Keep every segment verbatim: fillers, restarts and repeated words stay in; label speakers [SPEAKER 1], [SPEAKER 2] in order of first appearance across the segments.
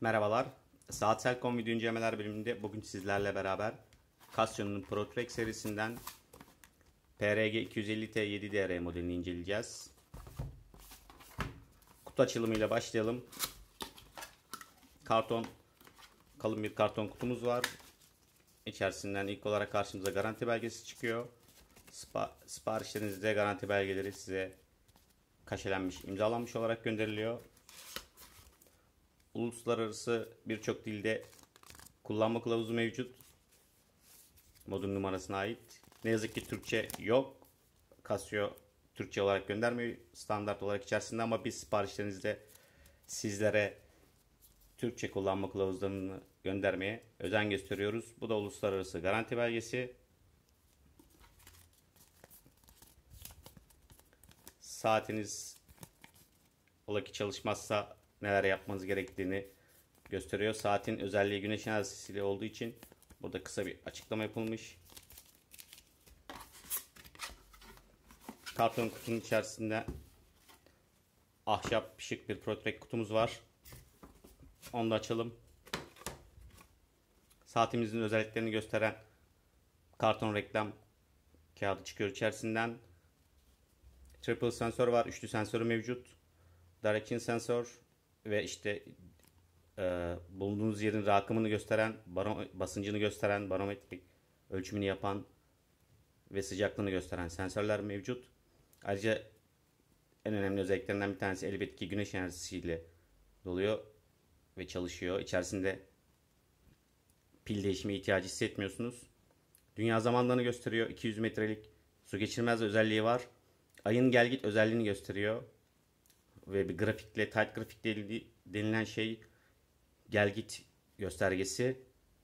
[SPEAKER 1] Merhabalar. Saatsel.com video incelemeler bölümünde bugün sizlerle beraber Casio'nun ProTrack serisinden P R G iki yüz elli T yedi D R modelini inceleyeceğiz. Kutu açılımıyla başlayalım. Karton, kalın bir karton kutumuz var. İçerisinden ilk olarak karşımıza garanti belgesi çıkıyor. Spa, siparişlerinizde garanti belgeleri size kaşelenmiş, imzalanmış olarak gönderiliyor. Uluslararası birçok dilde kullanma kılavuzu mevcut. Modun numarasına ait. Ne yazık ki Türkçe yok. Casio Türkçe olarak göndermiyor standart olarak içerisinde, ama biz siparişlerinizde sizlere Türkçe kullanma kılavuzlarını göndermeye özen gösteriyoruz. Bu da uluslararası garanti belgesi. Saatiniz ola ki çalışmazsa neler yapmanız gerektiğini gösteriyor. Saatin özelliği güneş enerjisiyle olduğu için burada kısa bir açıklama yapılmış. Karton kutunun içerisinde ahşap şık bir ProTrack kutumuz var. Onu da açalım. Saatimizin özelliklerini gösteren karton reklam kağıdı çıkıyor içerisinden. Triple sensör var. Üçlü sensörü mevcut. Direction sensör ve işte e, bulunduğunuz yerin rakımını gösteren, baro, basıncını gösteren, barometrik ölçümünü yapan ve sıcaklığını gösteren sensörler mevcut. Ayrıca en önemli özelliklerinden bir tanesi elbette ki güneş enerjisiyle doluyor ve çalışıyor. İçerisinde pil değişimi ihtiyacı hissetmiyorsunuz. Dünya zamanlarını gösteriyor. iki yüz metrelik su geçirmez özelliği var. Ayın gel git özelliğini gösteriyor. Ve bir grafikle, tight grafikle denilen şey gel git göstergesi.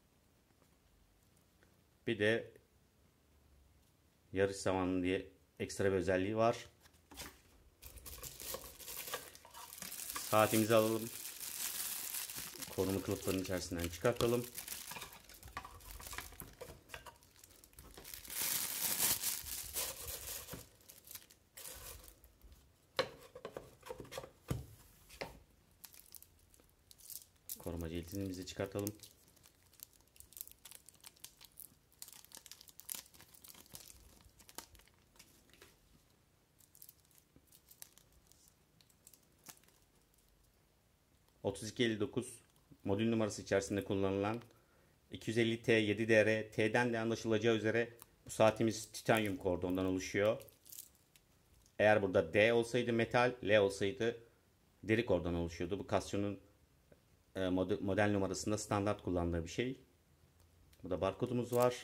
[SPEAKER 1] Bir de yarış zamanı diye ekstra bir özelliği var. Saatimizi alalım. Koruma kılıflarının içerisinden çıkartalım. Koruma cildimizi çıkartalım. otuz iki elli dokuz modül numarası içerisinde kullanılan iki yüz elli T yedi D R, T'den de anlaşılacağı üzere bu saatimiz titanyum kordondan oluşuyor. Eğer burada D olsaydı metal, L olsaydı deri kordon oluşuyordu. Bu Casio'nun model numarasında standart kullandığı bir şey. Burada barkodumuz var.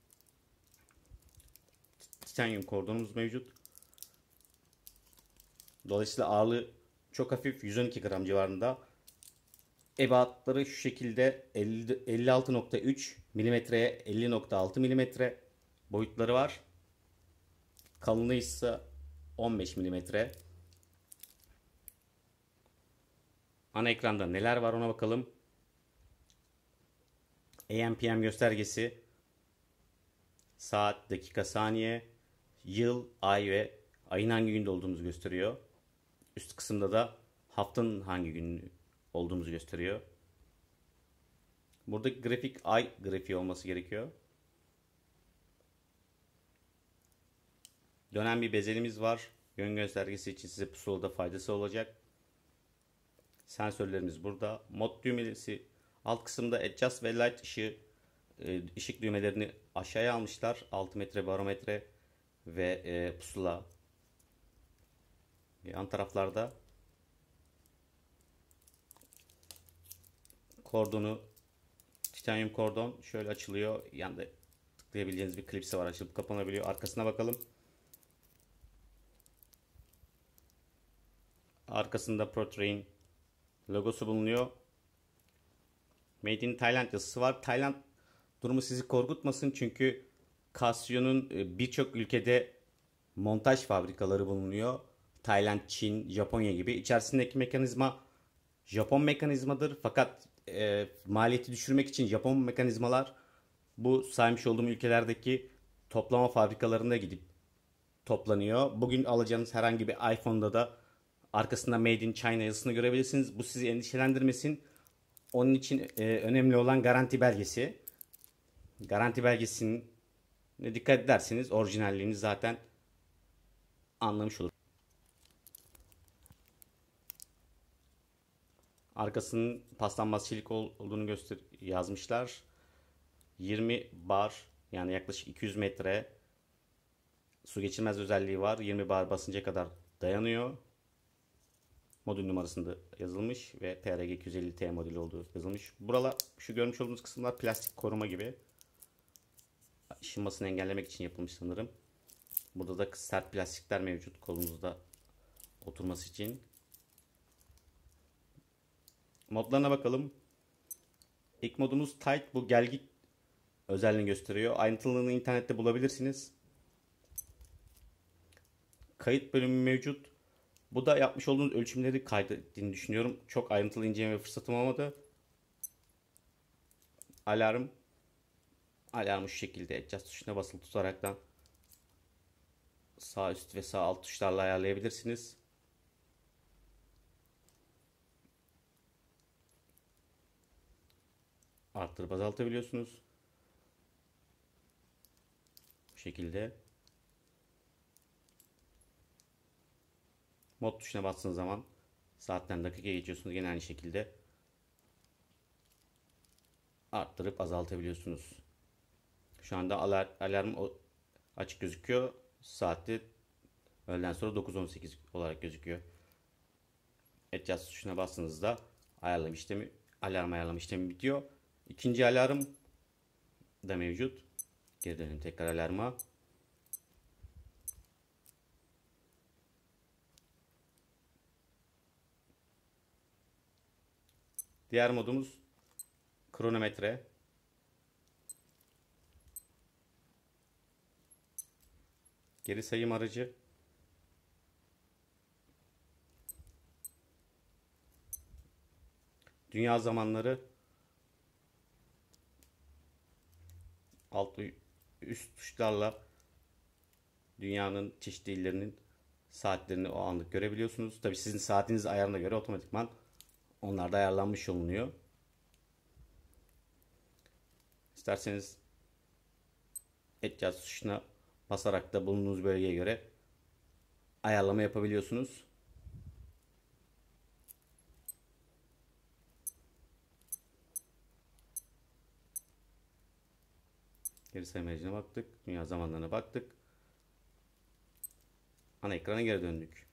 [SPEAKER 1] Titanyum kordonumuz mevcut. Dolayısıyla ağırlığı çok hafif, yüz on iki gram civarında. Ebatları şu şekilde elli altı nokta üç milimetreye elli nokta altı milimetre boyutları var. Kalınlığı ise on beş milimetre. Ana ekranda neler var ona bakalım. A M P M göstergesi, saat, dakika, saniye, yıl, ay ve ayın hangi günde olduğumuzu gösteriyor. Üst kısımda da haftanın hangi günü olduğumuzu gösteriyor. Buradaki grafik ay grafiği olması gerekiyor. Dönen bir bezelimiz var. Yön göstergesi için size pusulada faydası olacak. Sensörlerimiz burada. Mod düğmesi alt kısımda adjust ve light ışığı, ışık düğmelerini aşağıya almışlar. altı metre barometre ve e, pusula. Yan taraflarda kordonu, titanyum kordon şöyle açılıyor. Yanında tıklayabileceğiniz bir klipsi var. Açılıp kapanabiliyor. Arkasına bakalım. Arkasında ProTrack'in logosu bulunuyor. Made in Thailand yazısı var. Tayland durumu sizi korkutmasın, çünkü Casio'nun birçok ülkede montaj fabrikaları bulunuyor. Tayland, Çin, Japonya gibi. İçerisindeki mekanizma Japon mekanizmadır. Fakat e, maliyeti düşürmek için Japon mekanizmalar bu saymış olduğum ülkelerdeki toplama fabrikalarına gidip toplanıyor. Bugün alacağınız herhangi bir iPhone'da da arkasında Made in China yazısını görebilirsiniz. Bu sizi endişelendirmesin. Onun için e, önemli olan garanti belgesi. Garanti belgesine dikkat ederseniz orijinalliğini zaten anlamış olur. Arkasının paslanmaz çelik olduğunu göster yazmışlar. yirmi bar, yani yaklaşık iki yüz metre su geçirmez özelliği var. yirmi bar basınca kadar dayanıyor. Modül numarasında yazılmış ve P R G iki yüz elli T modeli olduğu yazılmış. Buralar, şu görmüş olduğunuz kısımlar plastik koruma gibi. Aşınmasını engellemek için yapılmış sanırım. Burada da sert plastikler mevcut kolumuzda oturması için. Modlarına bakalım. İlk modumuz Tight, bu gelgit özelliğini gösteriyor. Ayrıntılılığını internette bulabilirsiniz. Kayıt bölümü mevcut. Bu da yapmış olduğunuz ölçümleri kaydettiğini düşünüyorum. Çok ayrıntılı inceleme fırsatım olmadı. Alarm. Alarmı şu şekilde adjust tuşuna basılı tutaraktan sağ üst ve sağ alt tuşlarla ayarlayabilirsiniz. Arttırıp azaltabiliyorsunuz. Bu şekilde. Mod tuşuna bastığınız zaman saatten dakika geçiyorsunuz. Yine aynı şekilde arttırıp azaltabiliyorsunuz. Şu anda alar alarm açık gözüküyor. Saati öğleden sonra dokuz on sekiz olarak gözüküyor. Adjust tuşuna bastığınızda ayarlama işlemi, alarm ayarlama işlemi bitiyor. İkinci alarm da mevcut. Geri dönelim tekrar alarma. Diğer modumuz kronometre. Geri sayım aracı. Dünya zamanları. Alt ve üst tuşlarla dünyanın çeşitli illerinin saatlerini o anlık görebiliyorsunuz. Tabi sizin saatiniz ayarına göre otomatikman onlar da ayarlanmış olunuyor. İsterseniz adjust tuşuna basarak da bulunduğunuz bölgeye göre ayarlama yapabiliyorsunuz. Geri sayım aracına baktık. Dünya zamanlarına baktık. Ana ekrana geri döndük.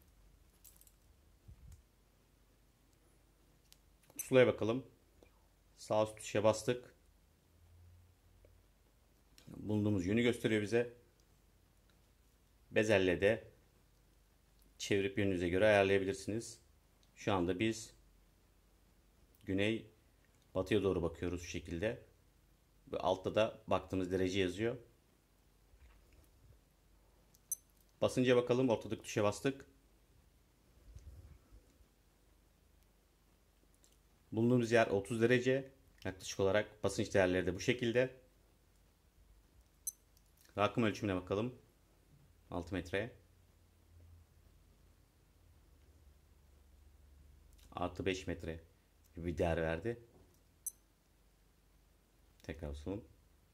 [SPEAKER 1] Pusulaya bakalım. Sağ üst tuşa bastık. Bulunduğumuz yönü gösteriyor bize. Bezelle de çevirip yönünüze göre ayarlayabilirsiniz. Şu anda biz güney batıya doğru bakıyoruz şu şekilde. Ve altta da baktığımız derece yazıyor. Basınca bakalım, ortadaki tuşa bastık. Bulunduğumuz yer otuz derece. Yaklaşık olarak basınç değerleri de bu şekilde. Rakım ölçümüne bakalım. altı metre. Artı beş metre gibi bir değer verdi. Tekrar basalım.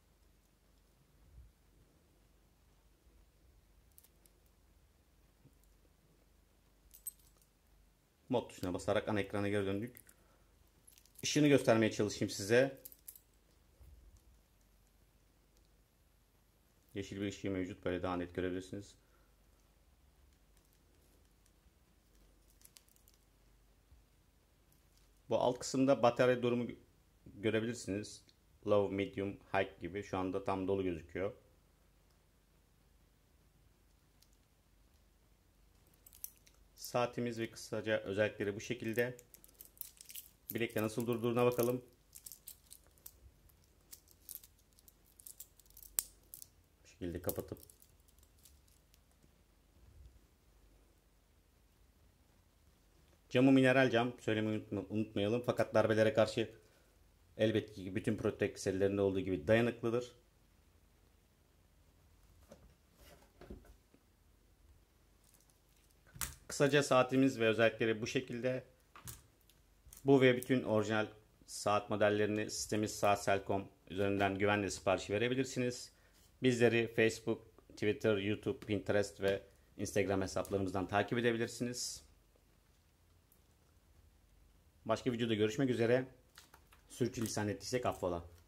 [SPEAKER 1] Mod tuşuna basarak ana ekrana geri döndük. Işığını göstermeye çalışayım size. Yeşil bir ışığı mevcut. Böyle daha net görebilirsiniz. Bu alt kısımda batarya durumu görebilirsiniz. Low, medium, high gibi. Şu anda tam dolu gözüküyor. Saatimiz ve kısaca özellikleri bu şekilde. Bilekle nasıl durduğuna bakalım. Bu şekilde kapatıp camı mineral cam, söylemeyi unutmayalım. Fakat darbelere karşı elbette ki bütün Protec serilerinde olduğu gibi dayanıklıdır. Kısaca saatimiz ve özellikleri bu şekilde. Bu ve bütün orijinal saat modellerini sitemiz saat nokta selcom üzerinden güvenle sipariş verebilirsiniz. Bizleri Facebook, Twitter, YouTube, Pinterest ve Instagram hesaplarımızdan takip edebilirsiniz. Başka videoda görüşmek üzere. Sürçülisan ettiysek affola.